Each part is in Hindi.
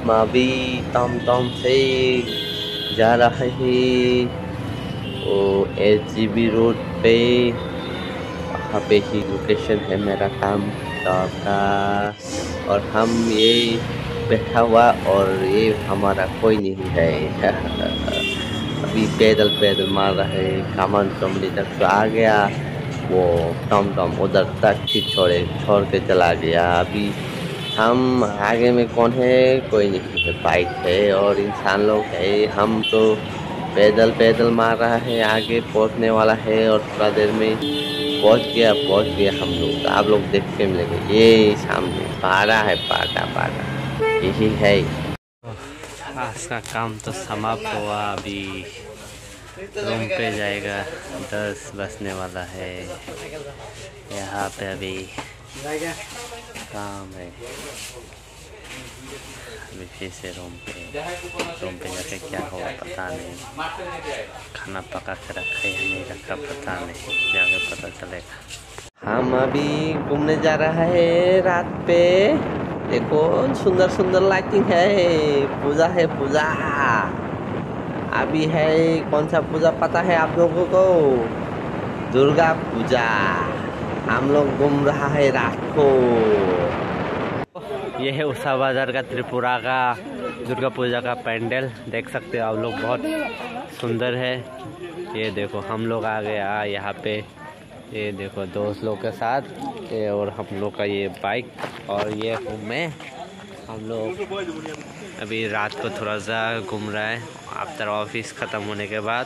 हम अभी टॉम से जा रहे हैं वो SGB रोड पे। वहाँ पे ही लोकेशन है मेरा काम जॉब का। और हम ये बैठा हुआ और ये हमारा कोई नहीं है। अभी पैदल पैदल मार रहे कामन चमड़ी तक तो आ गया। वो टॉम उधर तक ही छोड़ के चला गया। अभी हम आगे में कौन है, कोई नहीं है, बाइक है और इंसान लोग है। हम तो पैदल पैदल मार रहा है, आगे पहुंचने वाला है और थोड़ा देर में पहुंच गया हम लोग। आप लोग देख के मिलेंगे ये सामने पारा है, पाटा यही है। आज का काम तो समाप्त हुआ। अभी रूम पे जाएगा, 10 बजने वाला है। यहाँ पे अभी काम है। अभी फिर से रूम पे जाके क्या होगा पता नहीं। खाना पका के रखा या नहीं रखा पता नहीं, जाके पता चलेगा। हम अभी घूमने जा रहा है रात पे। देखो सुंदर सुंदर लाइटिंग है, पूजा है पूजा। अभी है कौन सा पूजा पता है आप लोगों को? दुर्गा पूजा। हम लोग घूम रहा है रात को। ये है उषा बाजार का त्रिपुरा का दुर्गा पूजा का पैंडल, देख सकते हो आप लोग, बहुत सुंदर है। ये देखो हम लोग आ गए यहाँ पे। ये देखो दोस्त लोग के साथ ये, और हम लोग का ये बाइक और ये हूँ मैं। हम लोग अभी रात को थोड़ा सा घूम रहा है आफ्टर ऑफिस ख़त्म होने के बाद।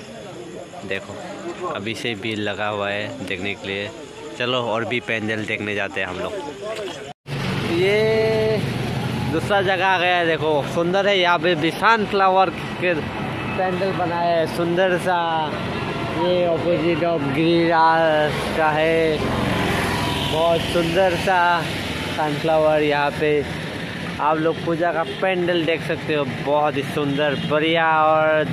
देखो अभी से भीड़ लगा हुआ है देखने के लिए। चलो और भी पैंडल देखने जाते हैं हम लोग। ये दूसरा जगह आ गया है, देखो सुंदर है। यहाँ पे भी सनफ्लावर के पैंडल बनाया है सुंदर सा। ये ऑपोजिट ऑफ गिरिराज का है, बहुत सुंदर सा सनफ्लावर। यहाँ पे आप लोग पूजा का पैंडल देख सकते हो, बहुत ही सुंदर बढ़िया। और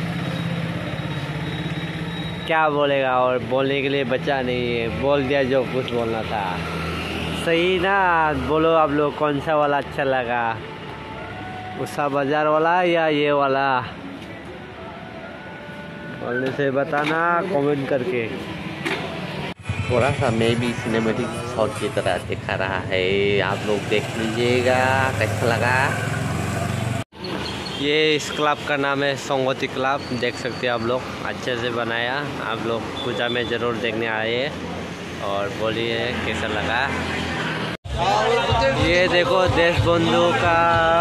क्या बोलेगा, और बोलने के लिए बचा नहीं है, बोल दिया जो कुछ बोलना था। सही ना? बोलो आप लोग कौन सा वाला अच्छा लगा, उषा बाजार वाला या ये वाला? बोलने से बताना कमेंट करके। थोड़ा सा मैं भी सिनेमेटिक शॉट की तरह दिखा रहा है, आप लोग देख लीजिएगा कैसा लगा। ये इस क्लब का नाम है संगोती क्लब, देख सकते हैं आप लोग, अच्छे से बनाया। आप लोग पूजा में ज़रूर देखने आए और बोलिए कैसा लगा। ये देखो देश बंधु का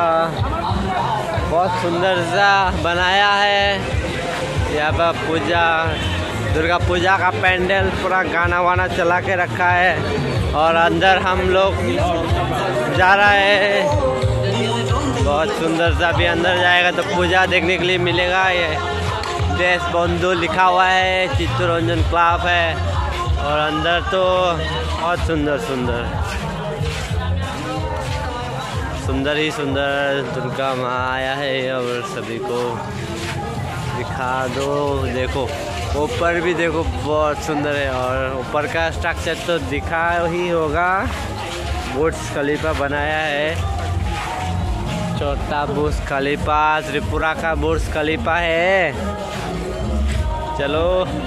बहुत सुंदर सा बनाया है। यहाँ पर पूजा, दुर्गा पूजा का पैंडल पूरा गाना वाना चला के रखा है। और अंदर हम लोग जा रहे हैं, बहुत सुंदर सा। भी अंदर जाएगा तो पूजा देखने के लिए मिलेगा। ये देश बंधु लिखा हुआ है, चित्तरंजन क्लब है। और अंदर तो बहुत सुंदर ही सुंदर दुर्गा माँ आया है। और सभी को दिखा दो, देखो ऊपर भी देखो बहुत सुंदर है। और ऊपर का स्ट्रक्चर तो दिखा ही होगा, बुर्ज खलीफा बनाया है, छोटा बुर्ज खलीफा, त्रिपुरा का बुर्ज खलीफा है। चलो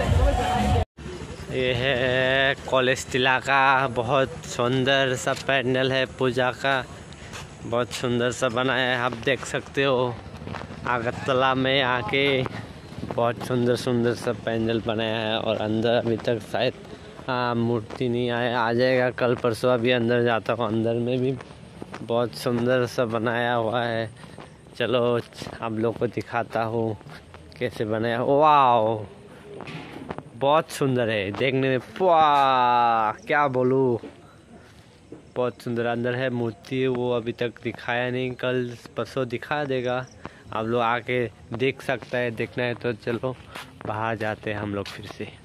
ये है कॉलेज टिला का बहुत सुंदर सा पैंडल है पूजा का, बहुत सुंदर सा बनाया है। आप देख सकते हो अगरतला में आके बहुत सुंदर सा पैंडल बनाया है। और अंदर अभी तक शायद मूर्ति नहीं आया, आ जाएगा कल परसों। अभी अंदर जाता हूँ, अंदर में भी बहुत सुंदर सा बनाया हुआ है। चलो आप लोग को दिखाता हूँ कैसे बनाया। वाह बहुत सुंदर है देखने में, वाह क्या बोलूँ, बहुत सुंदर। अंदर है मूर्ति, वो अभी तक दिखाया नहीं, कल परसों दिखा देगा। आप लोग आके देख सकता है, देखना है तो चलो बाहर जाते हैं हम लोग फिर से।